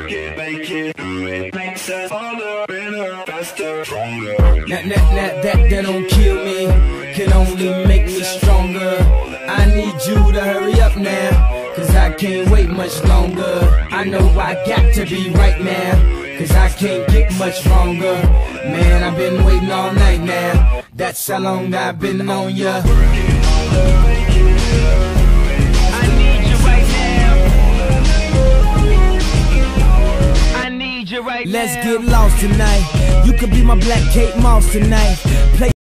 work it, make it, do it. Makes us harder, better, faster, stronger. That don't kill me, can only make me stronger. I need you to hurry up now, cause I can't wait much longer. I know I got to be right now, cause I can't get much stronger. Man, I've been waiting all night now, that's how long I've been on ya. I need you right now. I need you right now. Let's get lost tonight, you could be my Black Kate Moss tonight. Play